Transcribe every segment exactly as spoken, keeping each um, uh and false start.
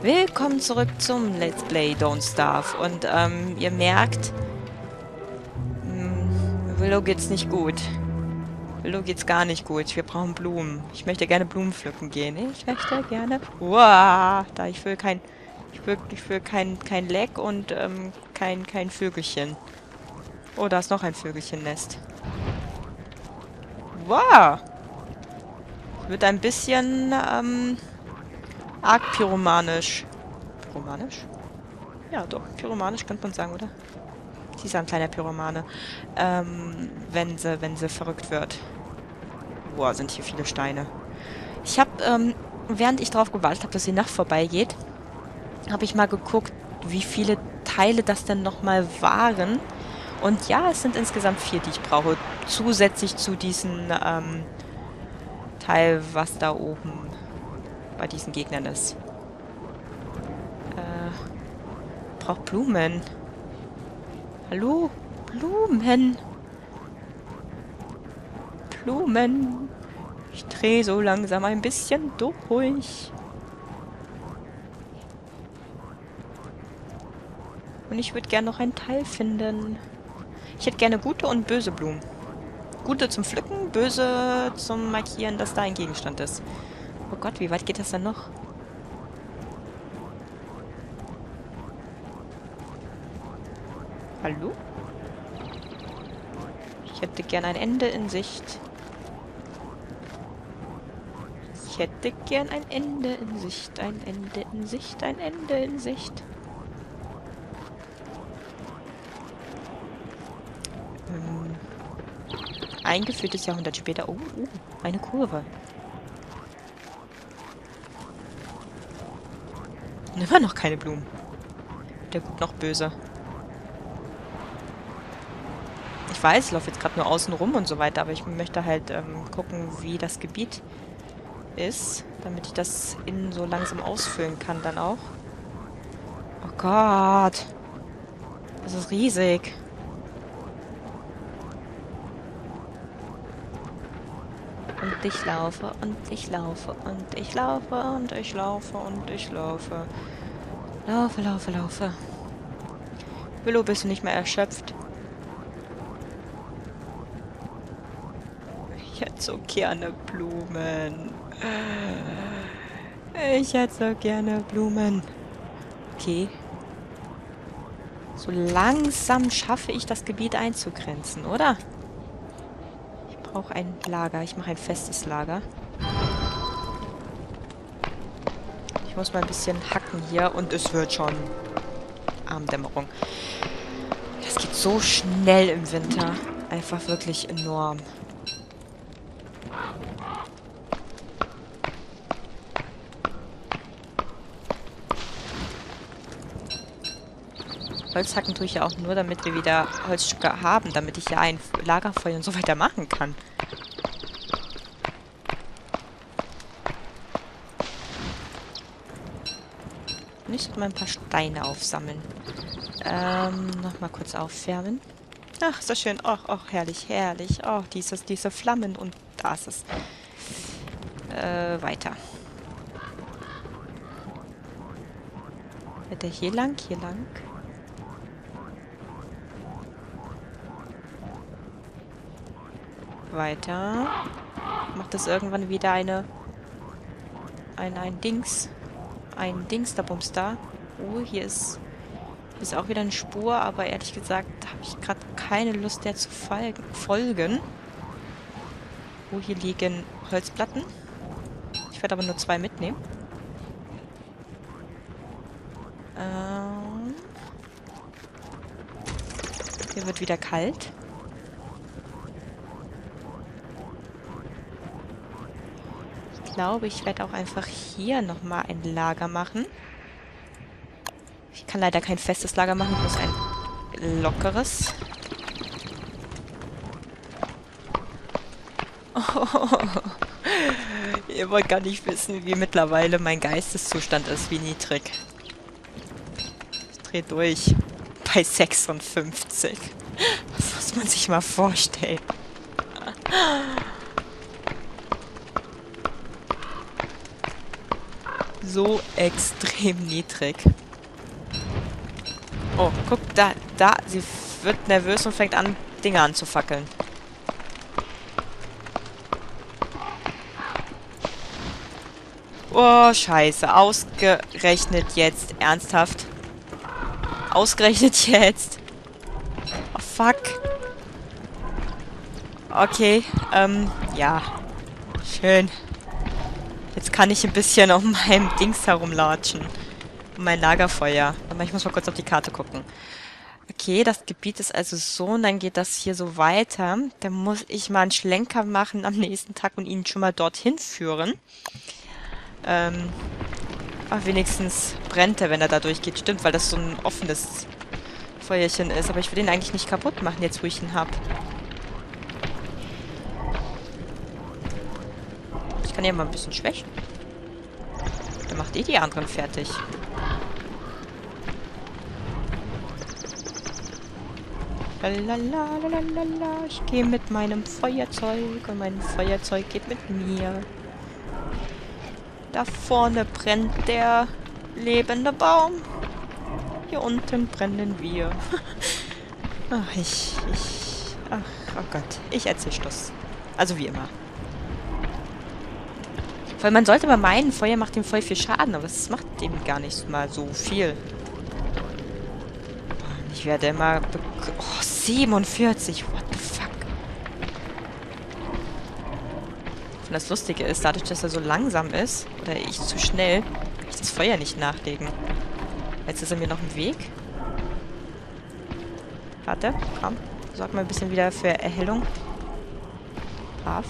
Willkommen zurück zum Let's Play Don't Starve. Und ähm, ihr merkt, mh, Willow geht's nicht gut. Willow geht's gar nicht gut. Wir brauchen Blumen. Ich möchte gerne Blumen pflücken gehen. Ich möchte gerne... Uah, da ich will kein... Ich will, ich will kein, kein Leck und ähm, kein, kein Vögelchen. Oh, da ist noch ein Vögelchennest. Wow! Wird ein bisschen ähm, arg pyromanisch. Pyromanisch? Ja, doch. Pyromanisch könnte man sagen, oder? Sie ist ein kleiner Pyromane. Ähm, wenn sie, wenn sie verrückt wird. Boah, sind hier viele Steine. Ich habe, ähm, während ich darauf gewartet habe, dass die Nacht vorbeigeht, habe ich mal geguckt, wie viele Teile das denn nochmal waren. Und ja, es sind insgesamt vier, die ich brauche. Zusätzlich zu diesem ähm, Teil, was da oben bei diesen Gegnern ist. Äh, braucht Blumen. Hallo? Blumen. Blumen. Ich drehe so langsam ein bisschen durch. Und ich würde gerne noch ein Teil finden. Ich hätte gerne gute und böse Blumen. Gute zum Pflücken, böse zum Markieren, dass da ein Gegenstand ist. Oh Gott, wie weit geht das denn noch? Hallo? Ich hätte gern ein Ende in Sicht. Ich hätte gern ein Ende in Sicht, ein Ende in Sicht, ein Ende in Sicht. Ähm, ein gefühltes Jahrhundert später. Oh, oh, eine Kurve. Und immer noch keine Blumen. Der gut noch böse. Ich weiß, ich laufe jetzt gerade nur außen rum und so weiter, aber ich möchte halt ähm, gucken, wie das Gebiet ist, damit ich das innen so langsam ausfüllen kann dann auch. Oh Gott. Das ist riesig. Und ich laufe und ich laufe und ich laufe und ich laufe und ich laufe. Laufe, laufe, laufe. Willow, bist du nicht mehr erschöpft? Ich hätte so gerne Blumen. Ich hätte so gerne Blumen. Okay. So langsam schaffe ich das Gebiet einzugrenzen, oder? Ich brauche ein Lager. Ich mache ein festes Lager. Ich muss mal ein bisschen hacken hier und es wird schon Abenddämmerung. Das geht so schnell im Winter. Einfach wirklich enorm. Holzhacken tue ich ja auch nur, damit wir wieder Holzstücke haben, damit ich ja ein Lagerfeuer und so weiter machen kann. Und ich sollte mal ein paar Steine aufsammeln. Ähm, nochmal kurz aufwärmen. Ach, ist das schön. Ach, ach, herrlich, herrlich. Oh, dieses, diese Flammen und da ist es. Äh, weiter. Wird der hier lang? Hier lang? Weiter. Macht das irgendwann wieder eine... Ein, ein Dings. Ein Dings, da Bums da. Oh, hier ist... Hier ist auch wieder eine Spur, aber ehrlich gesagt habe ich gerade keine Lust, der zu folgen. Oh, hier liegen Holzplatten. Ich werde aber nur zwei mitnehmen. Ähm... Hier wird wieder kalt. Ich glaube, ich werde auch einfach hier nochmal ein Lager machen. Ich kann leider kein festes Lager machen, bloß ein lockeres. Oh, ihr wollt gar nicht wissen, wie mittlerweile mein Geisteszustand ist, wie niedrig. Ich drehe durch. Bei sechsundfünfzig. Das muss man sich mal vorstellen. so extrem niedrig. Oh, guck, da, da, sie wird nervös und fängt an, Dinge anzufackeln. Oh, scheiße. Ausgerechnet jetzt. Ernsthaft. Ausgerechnet jetzt. Oh, fuck. Okay, ähm, ja. Schön. Jetzt kann ich ein bisschen auf meinem Dings herumlatschen. Um mein Lagerfeuer. Aber ich muss mal kurz auf die Karte gucken. Okay, das Gebiet ist also so und dann geht das hier so weiter. Dann muss ich mal einen Schlenker machen am nächsten Tag und ihn schon mal dorthin führen. Ähm, ach, wenigstens brennt er, wenn er da durchgeht. Stimmt, weil das so ein offenes Feuerchen ist. Aber ich will den eigentlich nicht kaputt machen, jetzt wo ich ihn hab. Ich kann ja mal ein bisschen schwächen. Dann macht eh die anderen fertig. Lalalala, ich gehe mit meinem Feuerzeug und mein Feuerzeug geht mit mir. Da vorne brennt der lebende Baum. Hier unten brennen wir. Ach, ich, ich, ach, oh Gott. Ich erzähl Schluss. Also wie immer. Weil man sollte mal meinen, Feuer macht ihm voll viel Schaden, aber es macht dem gar nicht mal so viel. Ich werde immer... Oh, siebenundvierzig. What the fuck? Und das Lustige ist, dadurch, dass er so langsam ist, oder ich zu schnell, kann ich das Feuer nicht nachlegen. Jetzt ist er mir noch im Weg. Warte, komm. Sorg mal ein bisschen wieder für Erhellung. Brav.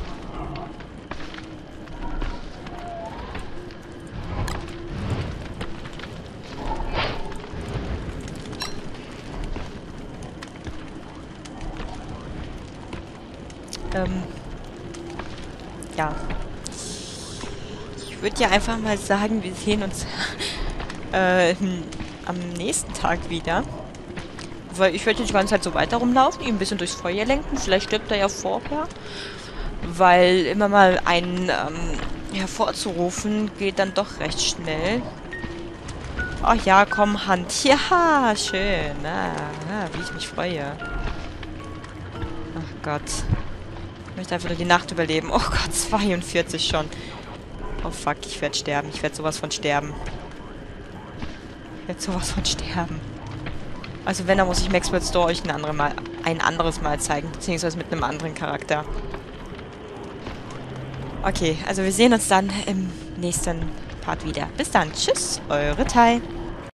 Ähm, ja. Ich würde ja einfach mal sagen, wir sehen uns äh, am nächsten Tag wieder. Weil ich werde jetzt die ganze Zeit so weiter rumlaufen, ihn ein bisschen durchs Feuer lenken. Vielleicht stirbt er ja vorher. Weil immer mal einen ähm, hervorzurufen geht dann doch recht schnell. Ach ja, komm, Hand. Ja, schön. Ah, ah, wie ich mich freue. Ach Gott. Ich möchte einfach nur die Nacht überleben. Oh Gott, zweiundvierzig schon. Oh fuck, ich werde sterben. Ich werde sowas von sterben. Ich werde sowas von sterben. Also wenn, dann muss ich Maxwell Store euch ein, andere mal, ein anderes Mal zeigen. Beziehungsweise mit einem anderen Charakter. Okay, also wir sehen uns dann im nächsten Part wieder. Bis dann. Tschüss, eure Tai.